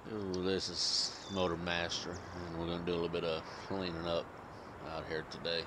Ooh, this is Motor Master, and we're going to do a little bit of cleaning up out here today.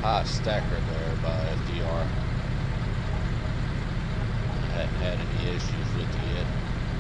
high stacker there by FDR. I hadn't had any issues with it yet.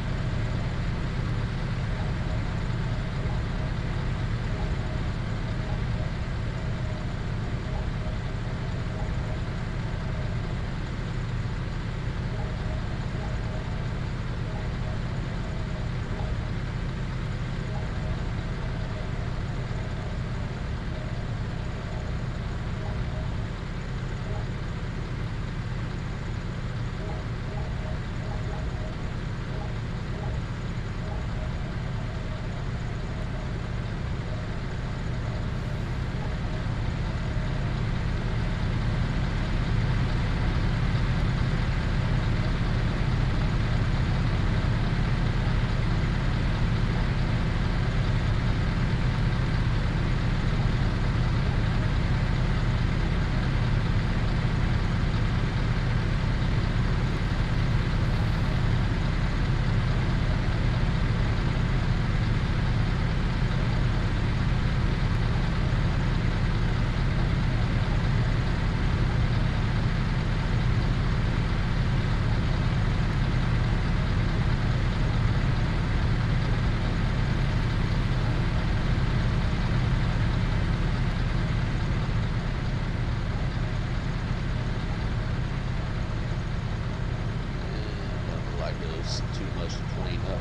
Too much to clean up.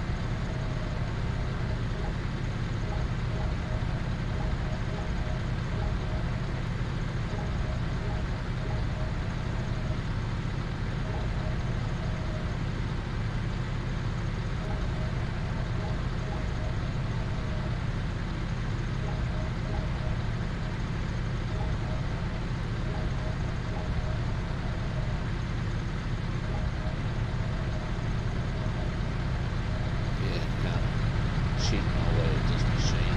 Cheating my way with this machine.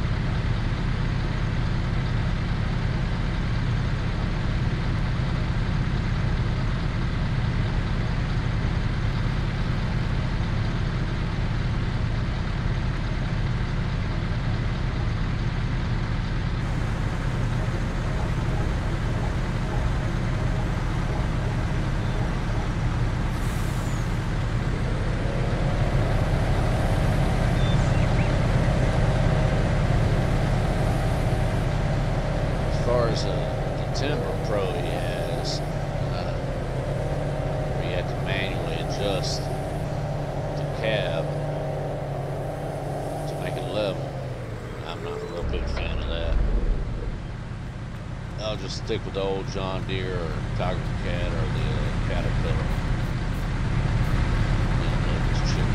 As far as the Timber Pro he has, where you have to manually adjust the cab to make it level, I'm not a real big fan of that. I'll just stick with the old John Deere or tigercat or the Caterpillar. It's cheaper.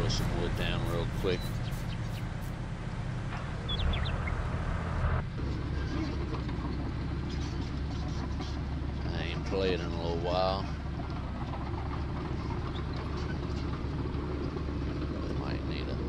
throw some wood down real quick. I ain't played in a little while. Might need a...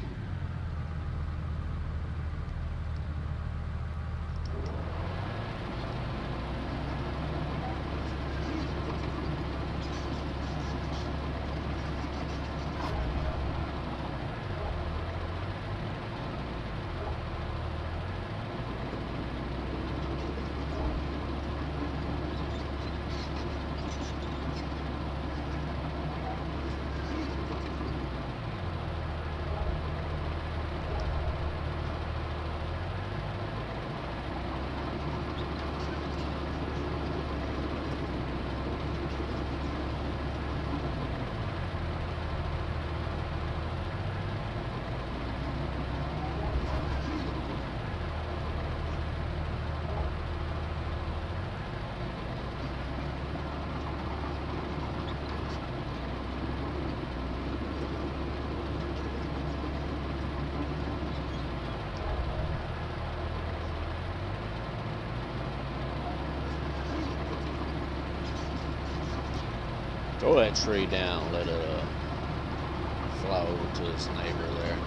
Throw that tree down, let it fly over to its neighbor there.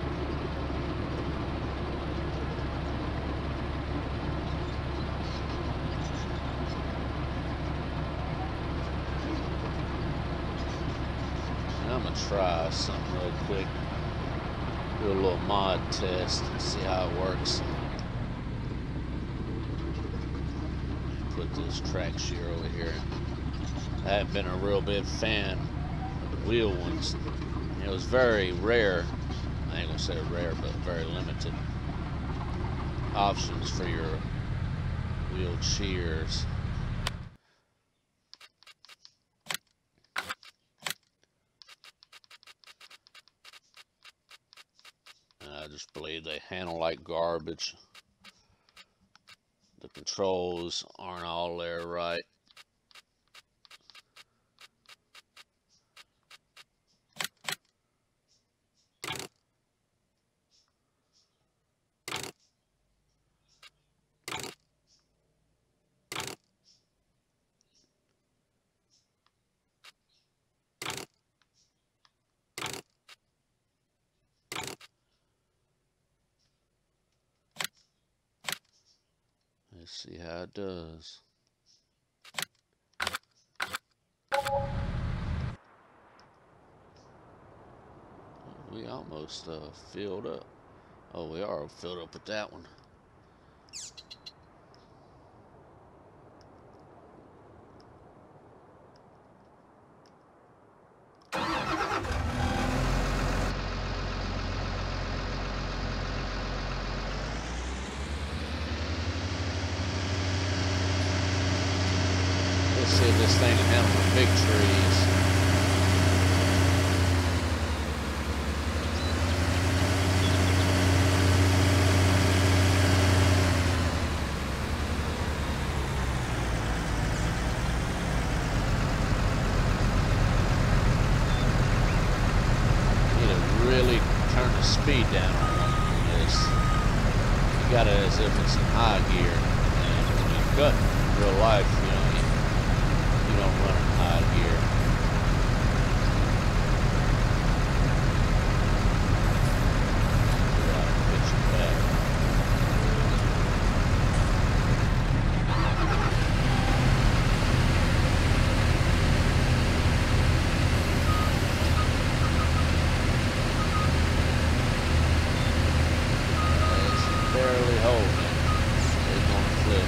And I'm gonna try something real quick. Do a little mod test and see how it works. Put this track shear over here. I haven't been a real big fan of the wheel ones. It was very rare, I ain't gonna say rare, but very limited options for your wheel shears. And I just believe they handle like garbage. The controls aren't all there right. Let's see how it does. We almost filled up. Oh, we are filled up with that one. Let's see if this thing can handle the big trees. Need to really turn the speed down on this. You got it as if it's in high gear, and when you cut in real life, you know, you don't run in high gear. Picture back. It's barely holding it. It's gonna flip.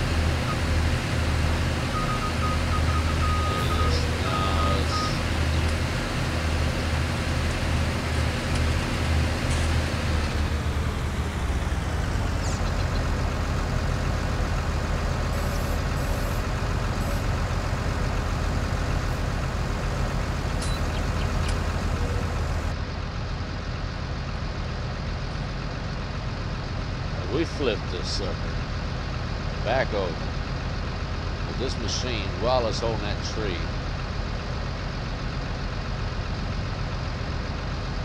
We flipped this sucker back over with this machine while it's holding that tree.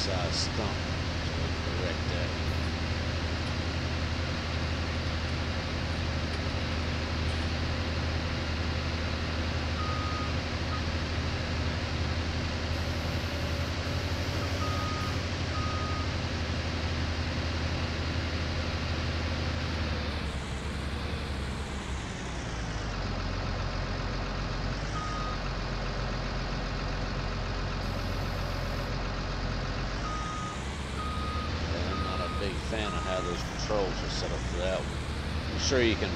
size stump to correct that. Big fan of how those controls are set up for that one. I'm sure you can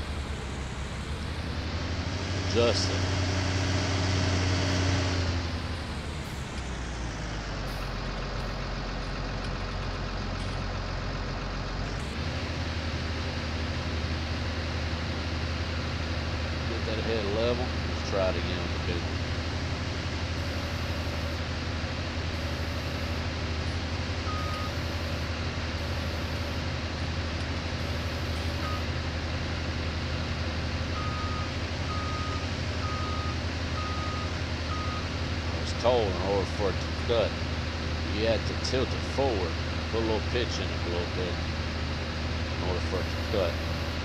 adjust it. Get that head level. Let's try it again with the big one. Told in order for it to cut, you had to tilt it forward, put a little pitch in it a little bit in order for it to cut.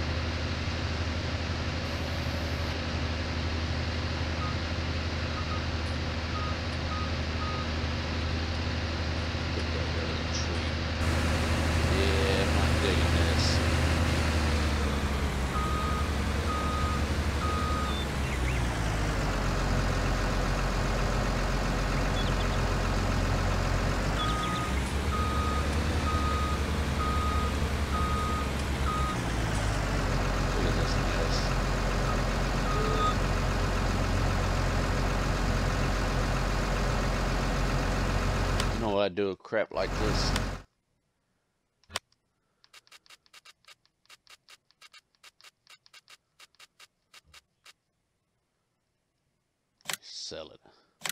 Get that rid of the tree. Yeah, I'm not digging this. You know what I do with crap like this? Sell it.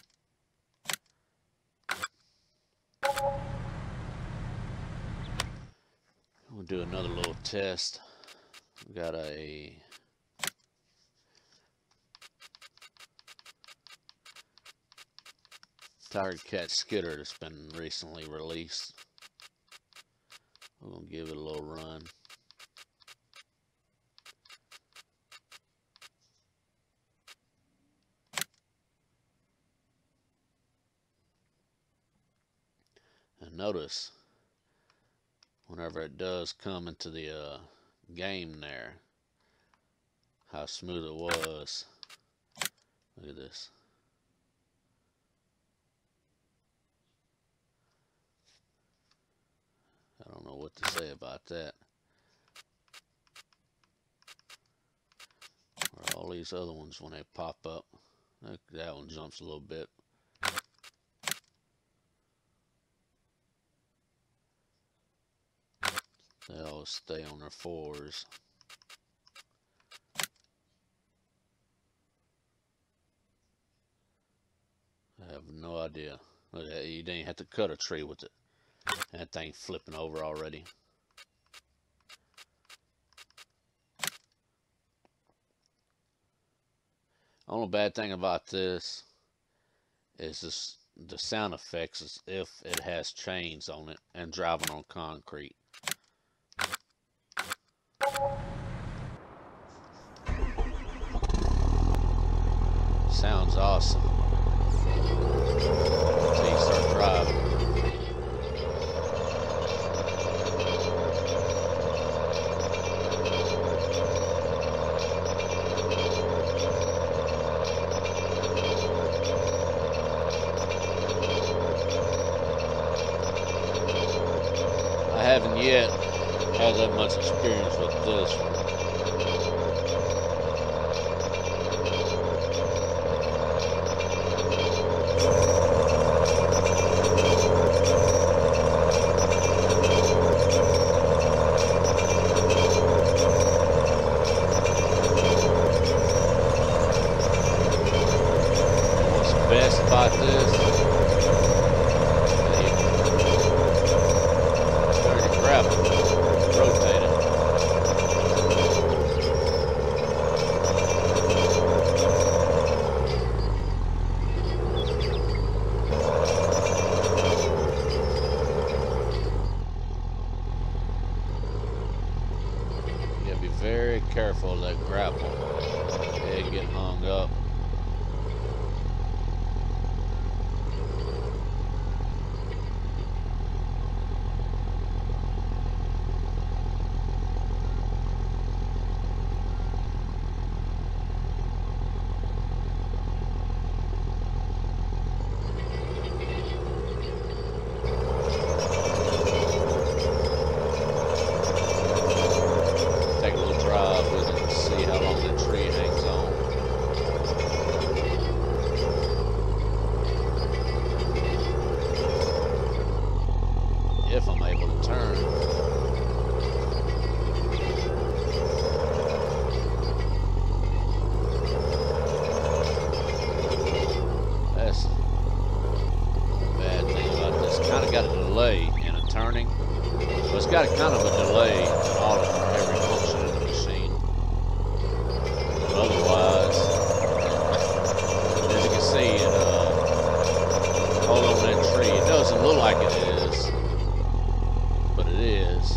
We'll do another little test. We got a tigercat skidder that's been recently released. We're gonna give it a little run. And notice, whenever it does come into the game there, how smooth it was. Look at this. I don't know what to say about that. Or all these other ones, when they pop up, look, that one jumps a little bit. They always stay on their fours. I have no idea. You didn't even have to cut a tree with it. That thing flipping over already. Only bad thing about this is this, the sound effects is if it has chains on it and driving on concrete. Sounds awesome until you start driving. I haven't yet had that much experience with this one. What's best about this? Rotate it. tree. It doesn't look like it is, but it is.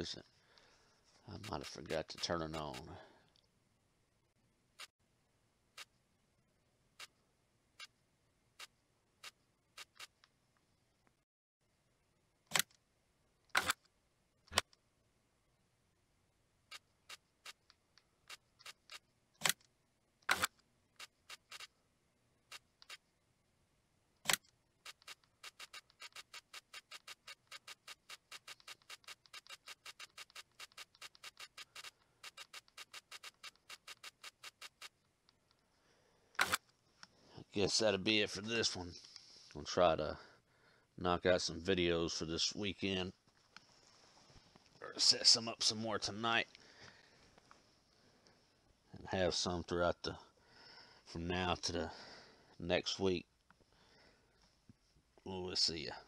is it? I might have forgot to turn it on. Guess that'll be it for this one. I'll try to knock out some videos for this weekend, or set some up some more tonight, and have some throughout from now to the next week. We'll see ya.